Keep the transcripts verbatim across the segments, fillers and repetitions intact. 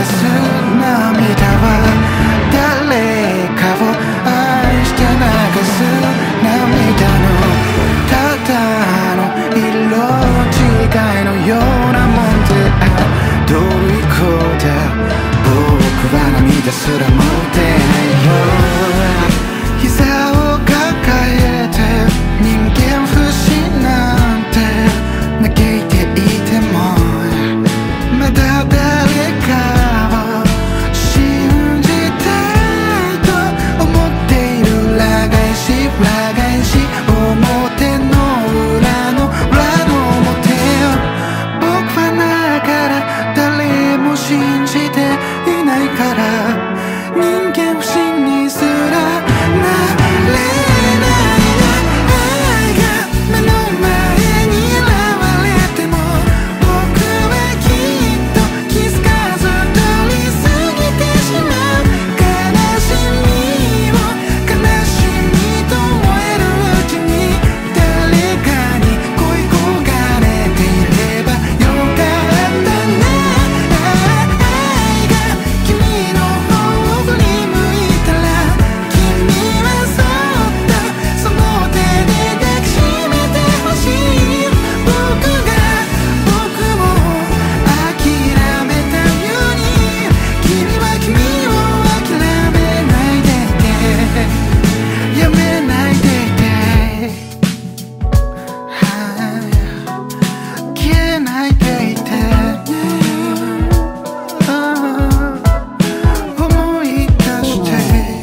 す涙は誰かを愛して流す涙のただの色違いのようなもんである。どういこうだ僕は涙すら持ってないよ。膝を抱えて人間不信なんて嘆いていてもまだ誰かを信じたいと思っている。裏返し裏返し表の裏の裏の表よ。僕はだから誰も信じていないから人間不信にすらなれないな。愛が目の前に現れても僕はきっと気づかず通り過ぎてしまう。悲しみを悲しみと思えるうちに誰かに恋焦がれていればよかったね。愛が君の方を振り向いたら君はそっとその手で抱きしめてほしい。僕が僕を諦めたように君は君を諦めないでいてやめないでいて消えないでいて思い出して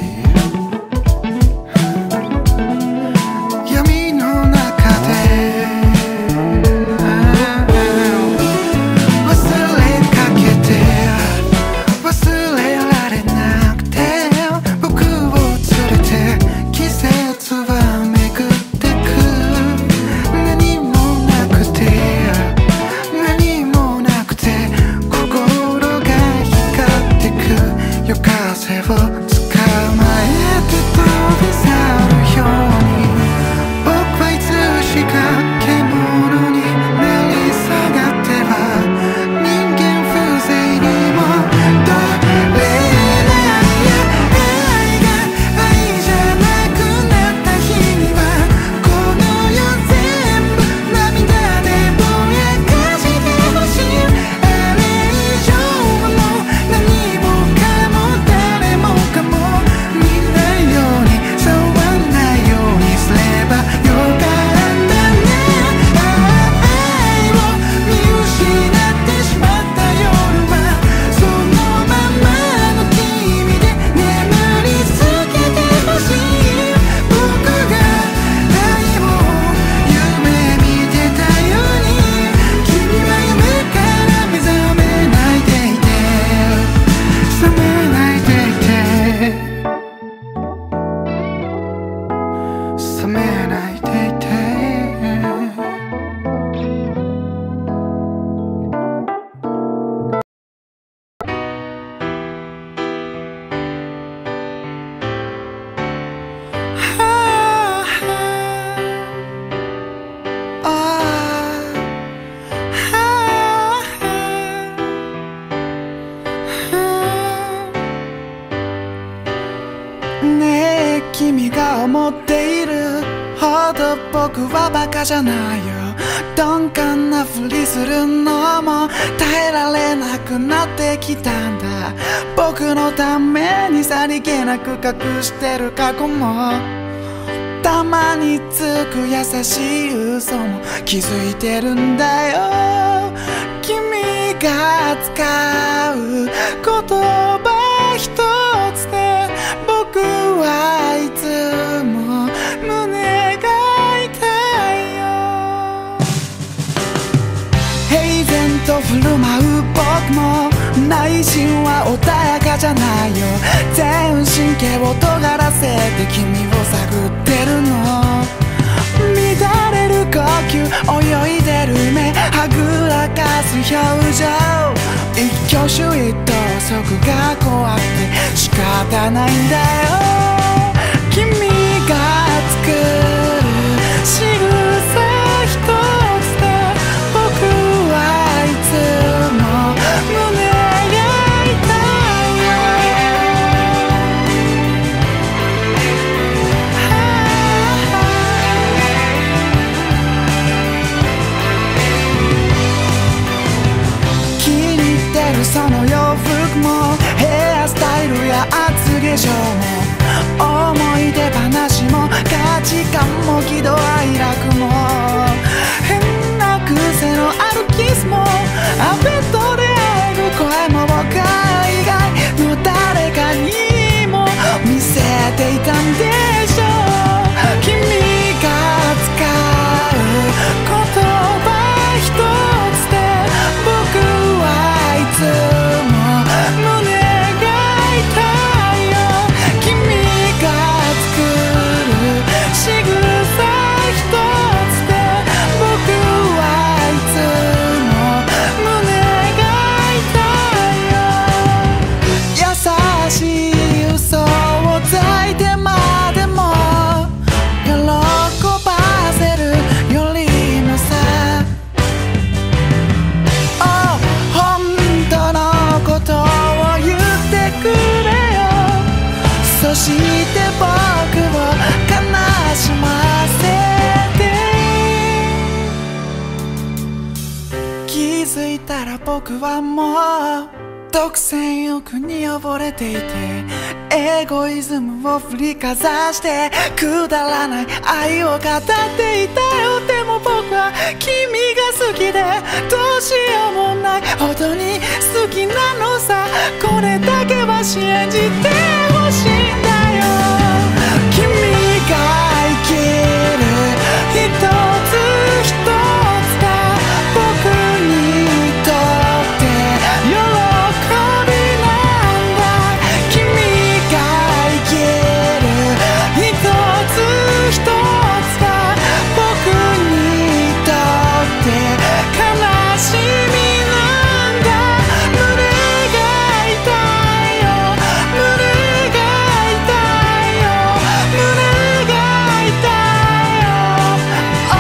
闇の中で忘れかけて忘れられなくて僕を連れて季節は巡ってく。何もなくて何もなくて心が光ってく。夜風を捕まえて飛び去るように僕はいつしか獣になり下がっては人間風情にもどれないや。愛が愛じゃなくなった日にはこの世全部涙でぼやかしてほしい。あれ以上も何もかも誰もかも見ないように触んないようにすればよかったね。愛を見失ってしまった夜はそのままの君で眠りつけてほしい。僕が愛を夢見てたように君は夢から目覚めないでいて覚めないでいて覚めないでいてねえ君が思っているほど僕はバカじゃないよ。鈍感なふりするのも耐えられなくなってきたんだ。僕のためにさりげなく隠してる過去もたまにつく優しい嘘も気づいてるんだよ。君が使う言葉一つで僕はいつも胸が痛いよ。平然と振る舞う僕も内心は穏やかじゃないよ。全神経を尖らせて君を探ってるの。乱れる呼吸泳いでる目はぐらかす表情一挙手一投足が怖くて仕方ないんだよ。君が作る仕草一つで僕はいつも胸が痛い。 象も思い出話も価値観も喜怒哀楽も変な癖のあるキスもアベッドである声も僕以外の誰かにも見せていたんでしょう。君が使う言葉一つで僕はいつも胸が痛いよ。君が作る仕草一つで僕はいつも胸が痛いよ。優しい嘘をついてまでも喜ばせるよりもさ、Oh、本当のことを言ってくれよ。そして僕を悲しませて、気づいたら僕はもう独占欲に溺れていて、エゴイズムを振りかざしてくだらない愛を語っていたよ。でも僕は君が好きでどうしようもないほどに好きなのさ。これだけは信じてほしいんだよ。君が生きる一つ一つが僕にとって喜びなんだ。君が生きる一つ一つが僕にとって悲しみなんだ。胸が痛いよ、胸が痛いよ、胸が痛いよ。あ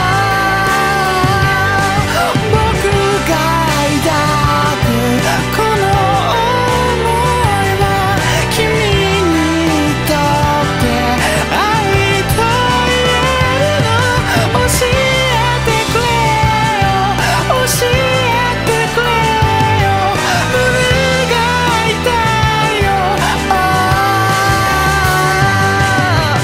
あ、僕が抱くこの想いは君にとって愛と言えるの。教えてくれよ、教えてくれよ。胸が痛いよ。ああ、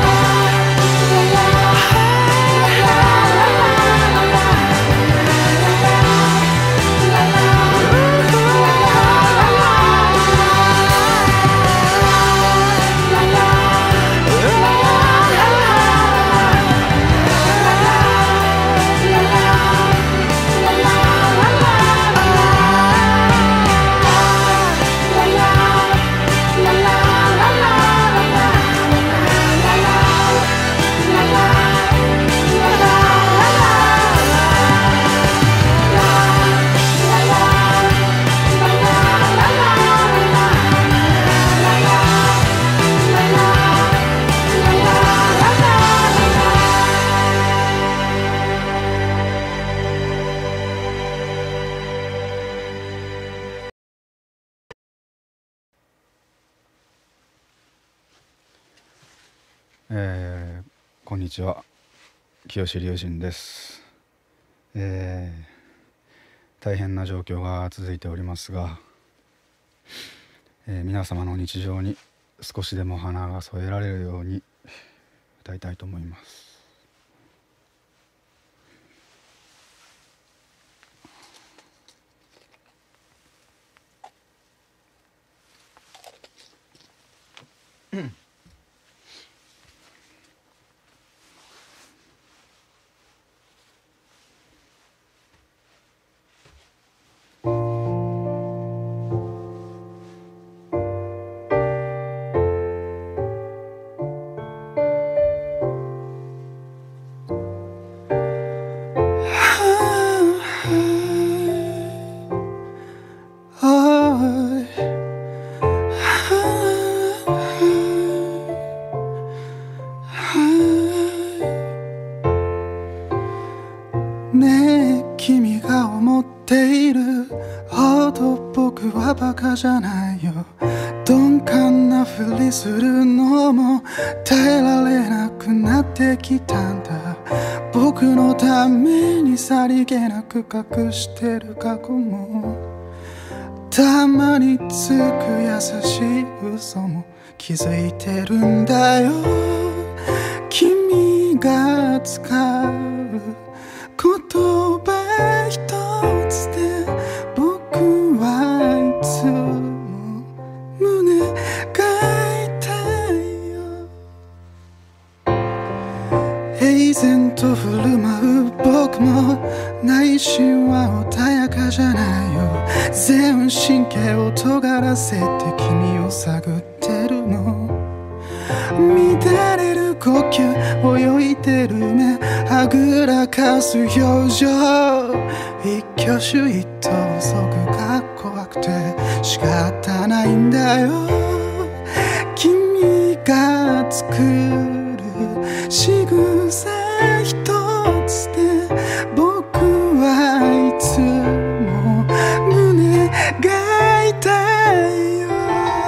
えー、こんにちは、清志龍神です。えー、大変な状況が続いておりますが、えー、皆様の日常に少しでも花が添えられるように歌いたいと思います。 ねえ君が思っているほど僕はバカじゃないよ。鈍感なふりするのも耐えられなくなってきたんだ。僕のためにさりげなく隠してる過去もたまにつく優しい嘘も気づいてるんだよ。君が使う言葉一つで僕はいつも胸が痛いよ。平然と振る舞う僕も内心は穏やかじゃないよ。全神経を尖らせて君を探ってるの。乱れる呼吸泳いでる目はぐらかす表情。一挙手一投足が怖くて仕方ないんだよ。君が作る仕草一つで僕はいつも胸が痛いよ。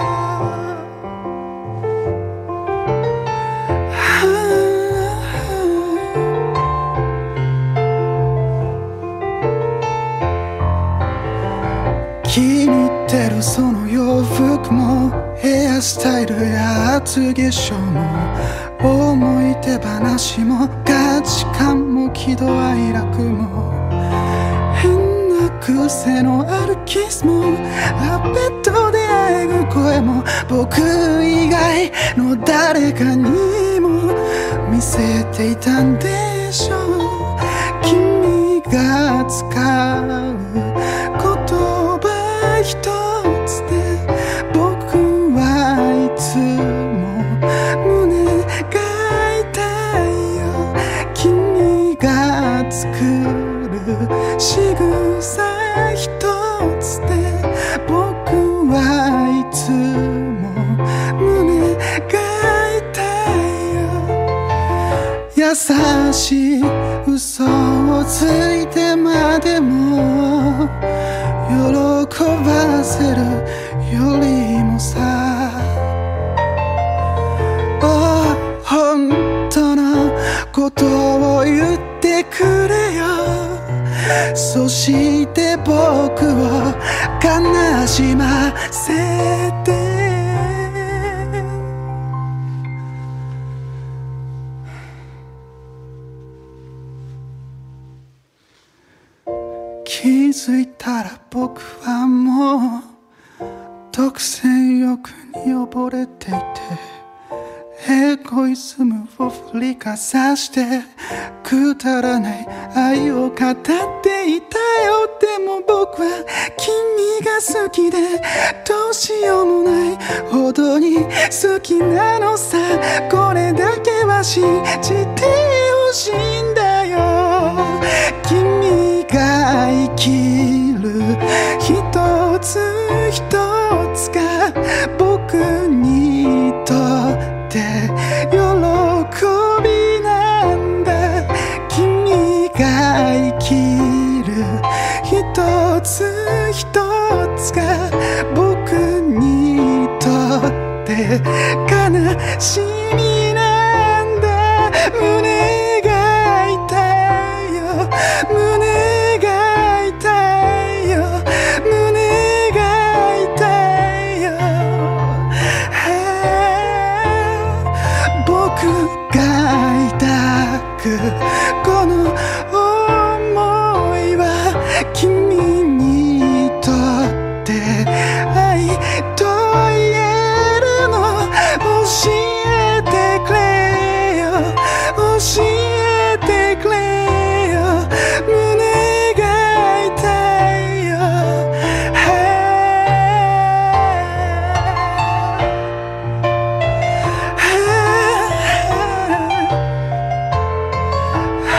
気に入ってるその洋服もヘアスタイルや厚化粧も思い出話も価値観も喜怒哀楽も変な癖のあるキスもラペットであえぐ声も僕以外の誰かにも見せていたんでしょう。君が使う言葉一つで僕はいつも胸が痛いよ。君が作る仕草一つで僕はいつも胸が痛いよ。優しい嘘をついてまでも喜ばせるよりもさ、oh、本当のことを言ってくれよ。そして僕を悲しませて。気づいたら僕はもう独占欲に溺れていてエゴイズムを振りかざしてくだらない愛を語っていたよ。でも僕は君が好きでどうしようもないほどに好きなのさ。これだけは信じてほしいんだよ。君が生きる一つ一つが僕にとって喜びなんだ。君が生きる一つ一つが僕にとって悲しみなんだ。胸が痛いよ。胸が痛いよ。胸が痛いよ。僕が抱くこの想いは君にとって愛と言えるの。教えてくれよ。教えてくれよ。胸が痛いよ。あ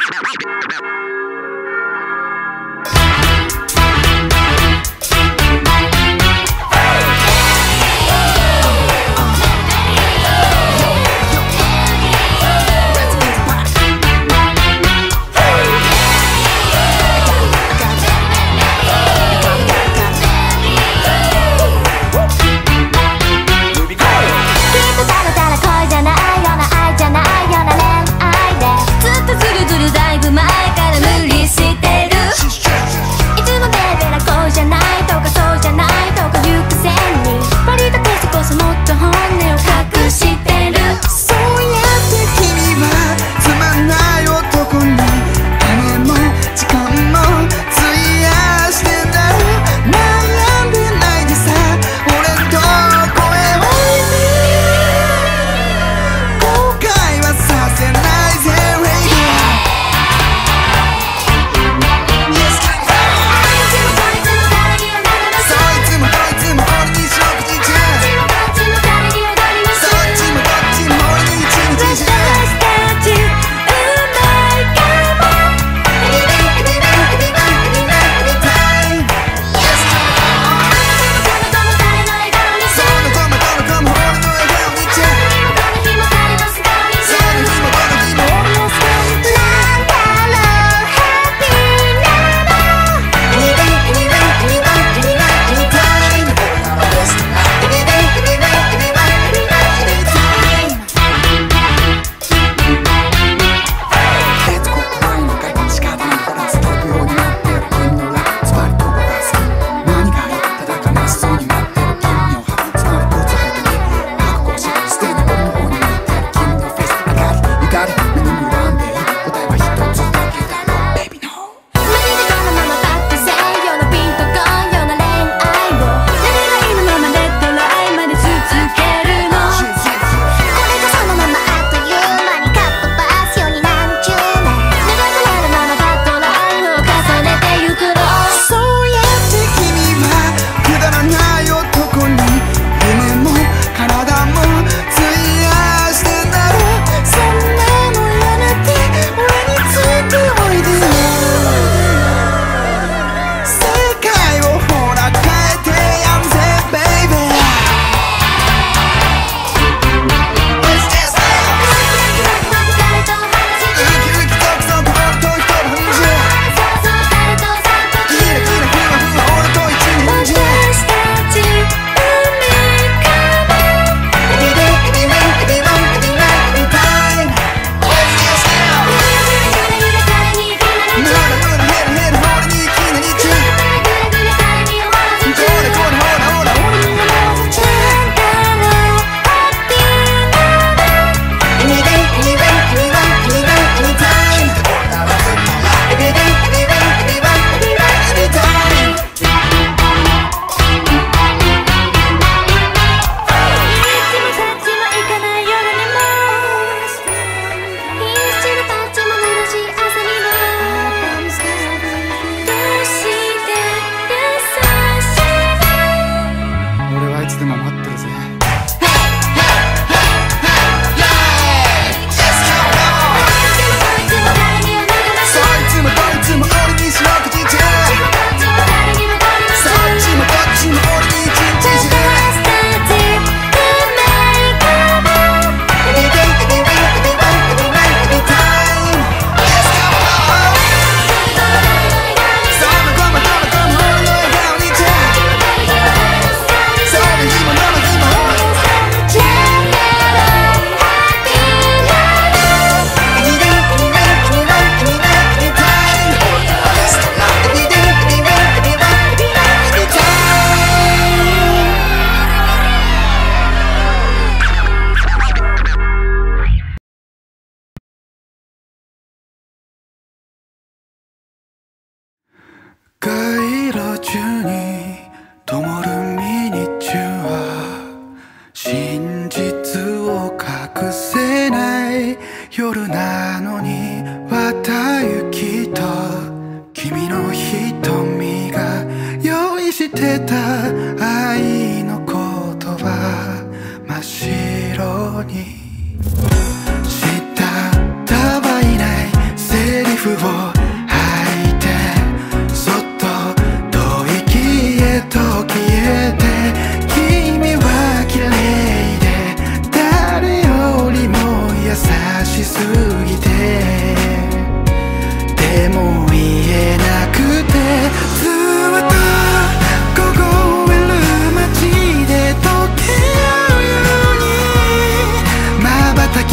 街路中に灯るミニチュア、真実を隠せない夜なのに綿雪と君の瞳が用意してた愛の言葉、真っ白にしたたばいないセリフ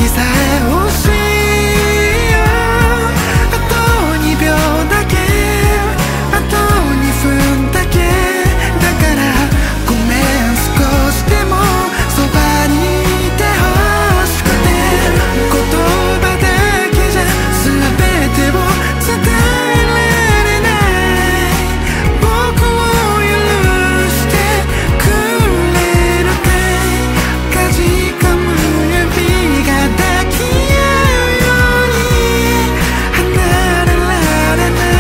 気さえ欲しいよ。あとにびょうだけ、あとにふんだけ。だからごめん、少しでもそばにいてほしくて。言葉だけじゃ全てを伝えられない。僕を許してくれるかい。かじかむ指が抱き合うように離れられない、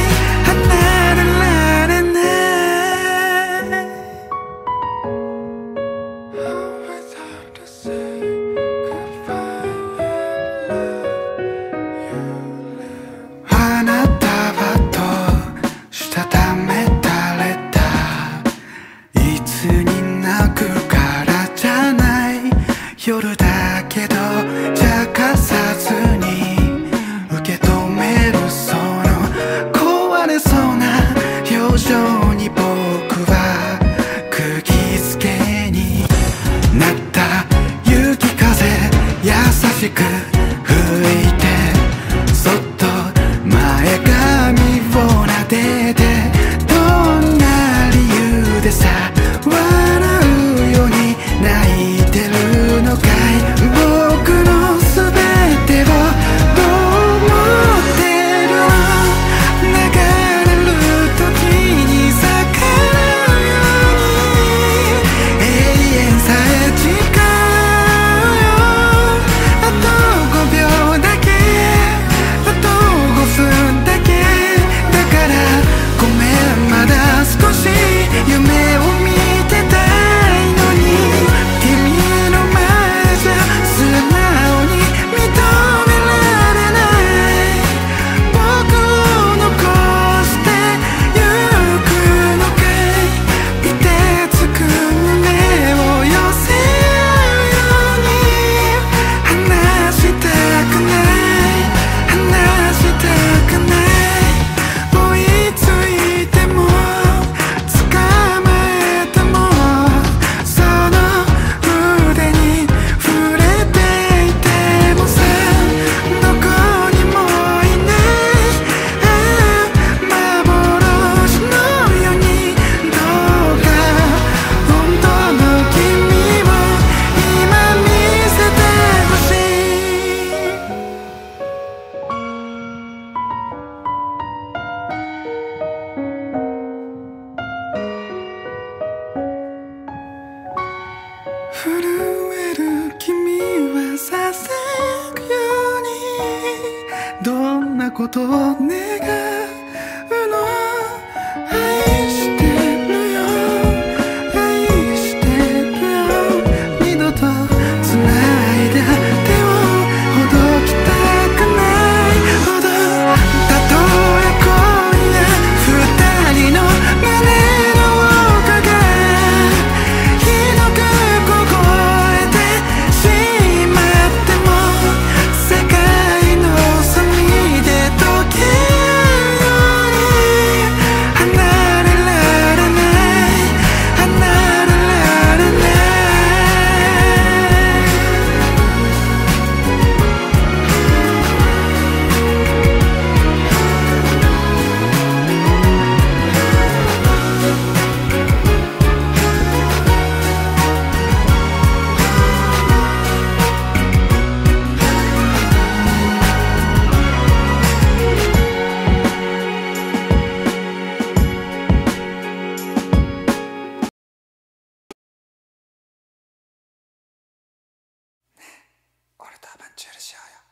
離れられない。Oh, it's hard to say goodbye and love you live. 花束としたためたレター、いつに泣くからじゃない。夜だけど茶化さずに受け止めるその壊れそうな表情に僕は釘付けになった。雪風優しく吹いて、そっと前髪を撫でて。どんな理由でさ笑うように泣いてるのかい。僕の全てをどう思ってるの。流れる時に逆らうように永遠さえ誓うよ。あとごびょうだけ、あとごふんだけ。だからごめん、まだ少し夢を見てたいのに。君の前じゃ素直に認められない。僕を残してゆくのかい。凍てつく胸を寄せ合うように話したくない、話したくない。追いついても捕まえてもその腕に触れていてもさ、どこにもいない。ああ幻のように。どうか本当の君を今見せてほしい。震える君はささやくように。どんなことを願うの。愛してるよ、愛してるよ。二度と繋いだ手をほどきたくないほど。たとえ今夜二人の胸の奥がひどく凍えてしまっても、世界の隅で溶け合うように離れられない、離れられない。俺とアバンチュールしようよ。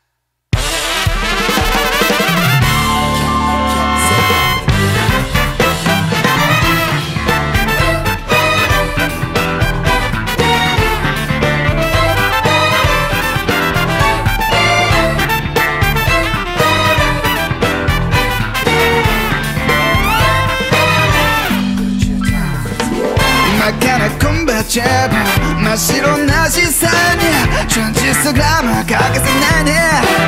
真っ赤なコンバチャブル、真っ白な視線にトランジスタグラム欠かせないね。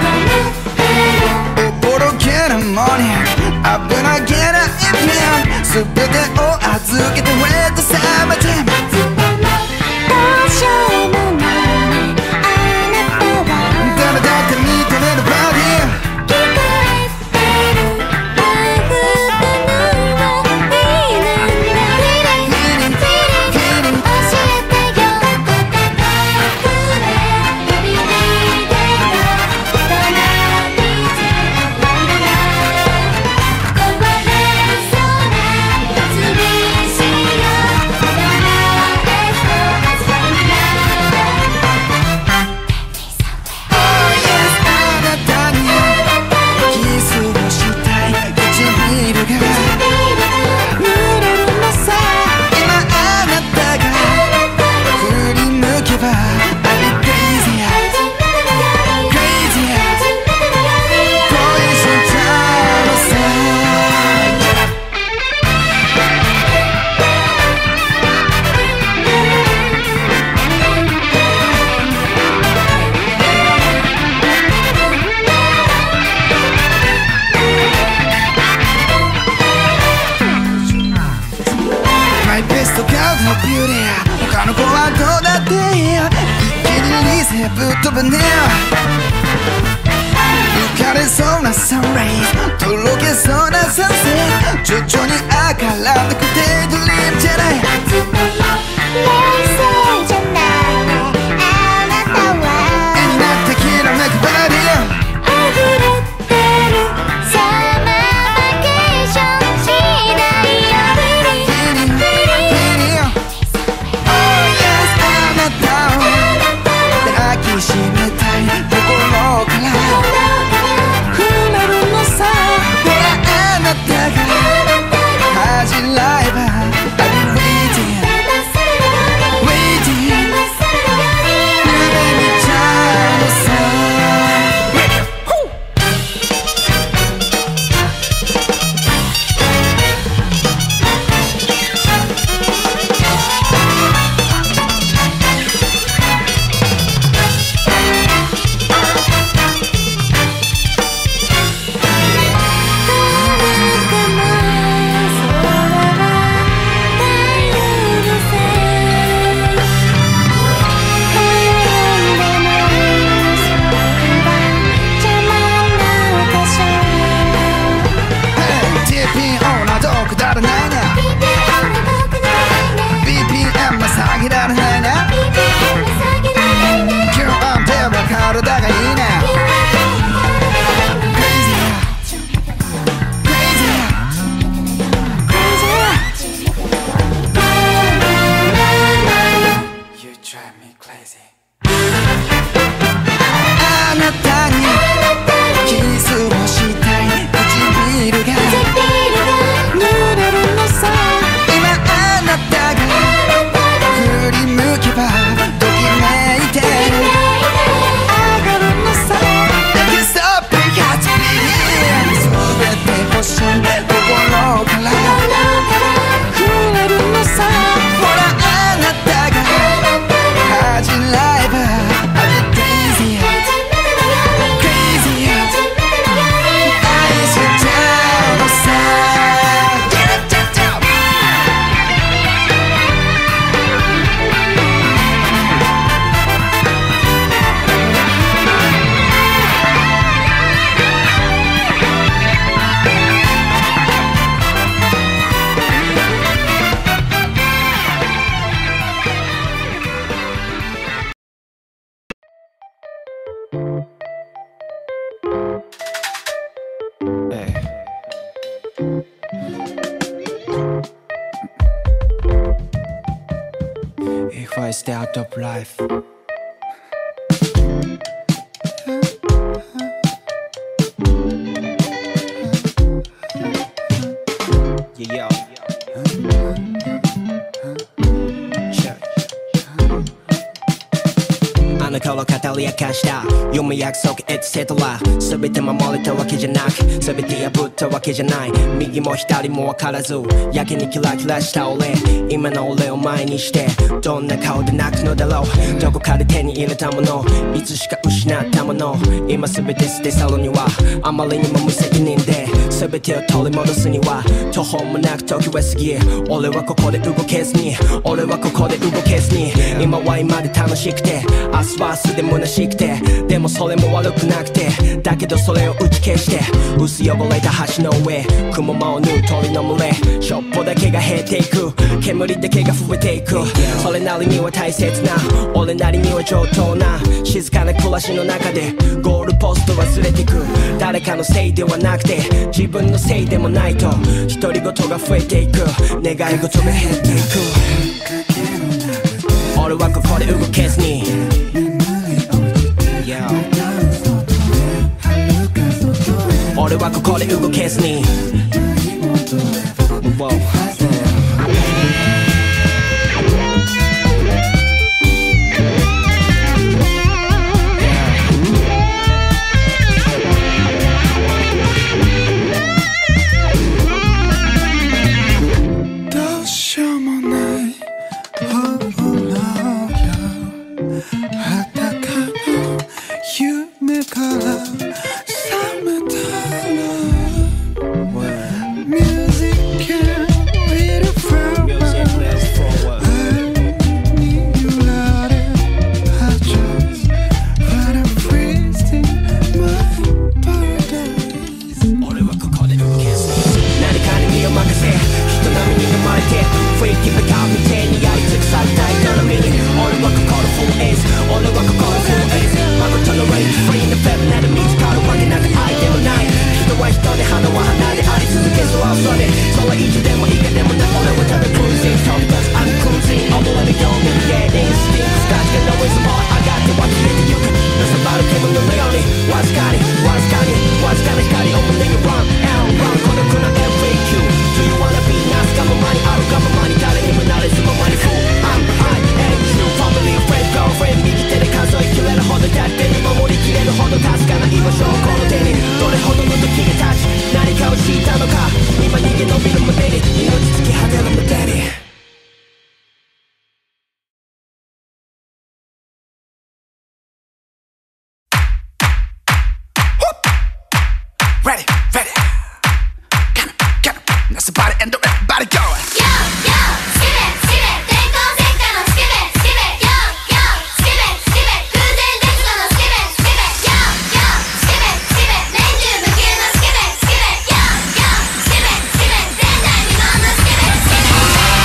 おぼろげなモーニング、危なげな一品、全てを預けて Wait the summer time。 どうしようもないあなたは浮かれそうなサンライズとろけそうなサンセット徐々に赤らんでくてドリームじゃない冷静じゃないねあなたは絵になってきらめくバディ溢れてるサマーバケーションしないよビリビリビリ Oh yes あなたを抱きしめたい心から触れるのさほらあなたが恥じらえば I'll be waiting waiting 夢見ちゃうのさIf I stay out of life Yeah, yo.あの頃語り明かした夢約束エトセトラ全て守れたわけじゃなく全て破ったわけじゃない右も左も分からずやけにキラキラした俺今の俺を前にしてどんな顔で泣くのだろうどこかで手に入れたものいつしか失ったもの今全て捨て去るにはあまりにも無責任で全てを取り戻すには途方もなく時は過ぎ俺はここで動けずに俺はここで動けずに今は今で楽しくて明日は明日で虚しくてでもそれも悪くなくてだけどそれを打ち消して薄汚れた橋の上雲間を縫う鳥の群れしょっぽだけが減っていく煙だけが増えていくそれなりには大切な俺なりには上等な静かな暮らしの中でゴールポスト忘れてく誰かのせいではなくて自分のせいでもないと独り言が増えていく願い事が減っていく俺はここで動けずに俺はここで動けずにどうしようもない裸の夢から覚めたびるまでに命突き果てるまでにReady, ready. Get 'em, get 'em. Now somebody and everybody go. Yo, yo, skip it, skip it. 電光石火の skip it, skip it. Yo, yo, skip it, skip it. 空前絶後の skip it, skip it. Yo, yo, skip it, skip it. 年中無休の skip it, skip it. Yo, yo, skip it, skip it. 前代未聞の skip it, skip it.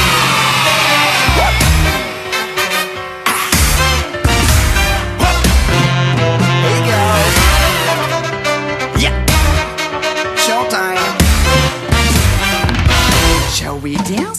Here we go. Yeah. Showtime. Shall we dance?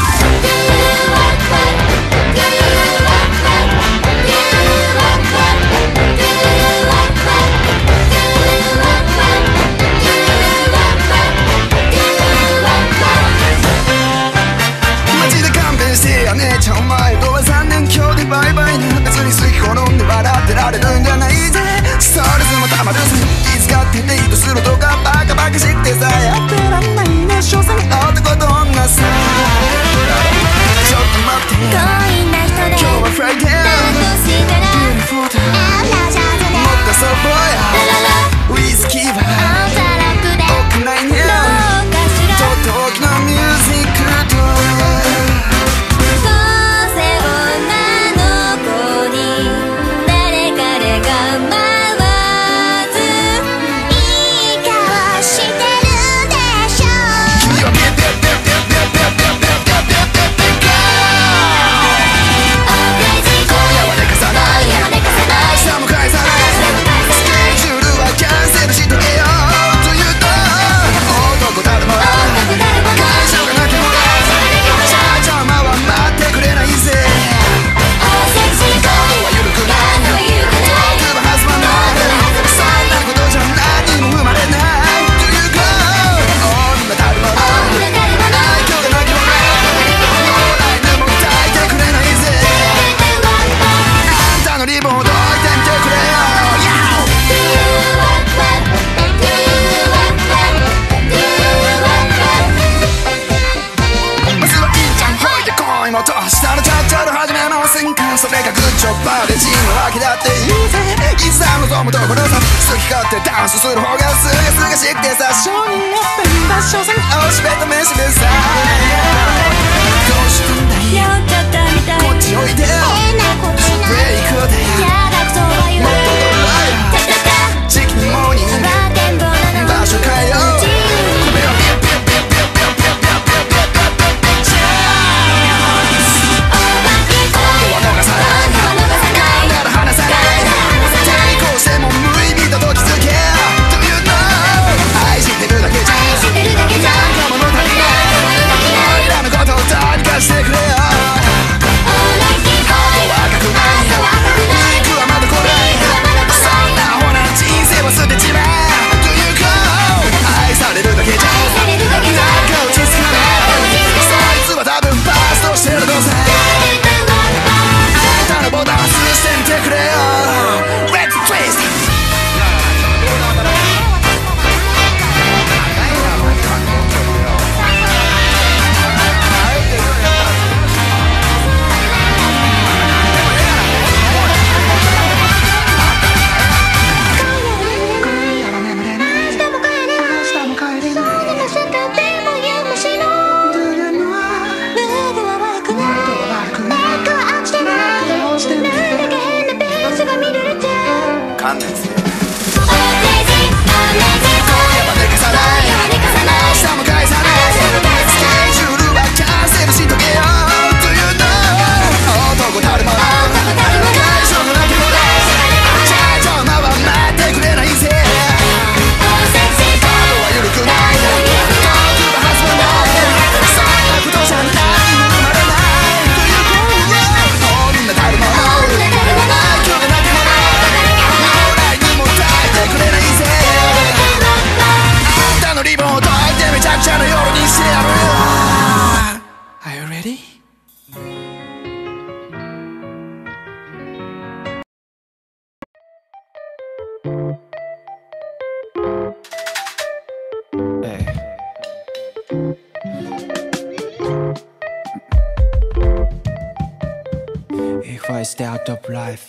街で勘弁してよ姉ちゃんお前とはさんねん今日でバイバイな別に好き好んで笑ってられるんじゃないぜストレスもたまるし気遣ってデートするとかバカバカしてさやってらんないね所詮男と女さちょっと待って強引な人で今日はフライデーだとしたら Beautiful time あらじゃぜもっとそぼやウイスキーはあんた楽で多くないねどうかしらとっておきのミュージックとどうせ女の子に誰彼が回ずいい顔してるでしょ君はビュビュビュビュビュビュビュビュビュビュビュビュ今夜は寝かさない今夜は寝かさない明日も返さないスケジュールはキャンセルしとけよと言うと男たるも男たるもの会社がなきゃも社長マは待ってくれないぜセクシーカードは緩くないは緩くないトークは弾まないそんなことじゃ何も生まれないというか女たるも女たるもの愛嬌がなきゃももう来年も抱いてくれないぜあんたのリボンをどいてみてくれよまずはいいじゃんほいで恋もとしたらちゃっちゃと始めませんかそれがグッジョブバーでチーム分けだっていいぜいざ望むところさ好き勝手ダンスする方がすがすがしくてさ性にやってんだ所詮おしべと飯でさどうしたんだ酔よっちゃったみたいこっちおいでよ変なことしブないレイクだよやだクソは言うもっとドライタタタ時期にモーニングバーテンボーなの場所変えよう自由に米はビュッビュッビュッビュッビュッビュッビュッビュッビュッビュッビュッビュッチャオーバーキー今度は逃さない今度は逃さないなら離さない抵抗しても無意味だと気づけというの愛してるだけじゃ愛してるだけじゃなんか物足りない俺らのことをどうにかしてくれよオーライキーハートは赤くないハートは赤くない肉は is the art of life.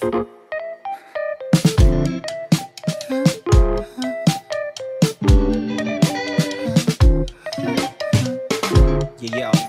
Yeah, yo.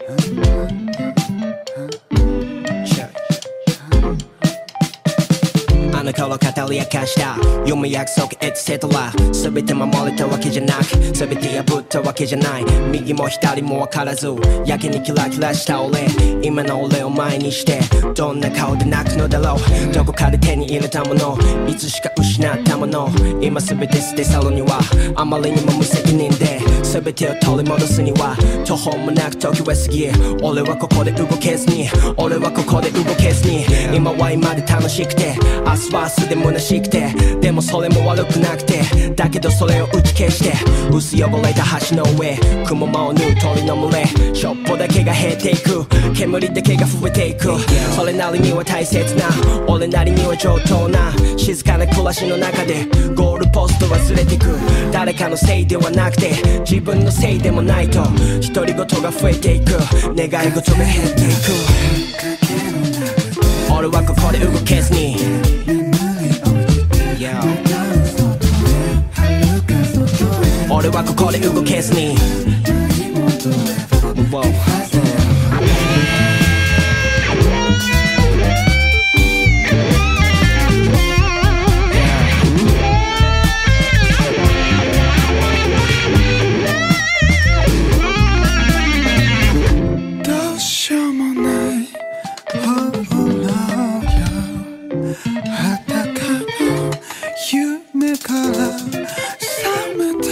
あの頃語り明かした夢約束エトセトラ全て守れたわけじゃなく全て破ったわけじゃない右も左も分からずやけにキラキラした俺今の俺を前にしてどんな顔で泣くのだろうどこかで手に入れたものいつしか失ったもの今全て捨て去るにはあまりにも無責任で全てを取り戻すには途方もなく時は過ぎ俺はここで動けずに俺はここで動けずに今は今で楽しくて明日は明日で虚しくてでもそれも悪くなくてだけどそれを打ち消して薄汚れた橋の上雲間を縫う鳥の群れしょっぽだけが減っていく煙だけが増えていくそれなりには大切な俺なりには上等な静かな暮らしの中でゴールポスト忘れてく誰かのせいではなくて自分のせいでもないと独り言が増えていく願い事が減っていく俺はここで動けずに俺はここで動けずにどうしようもない炎や裸の夢から覚めた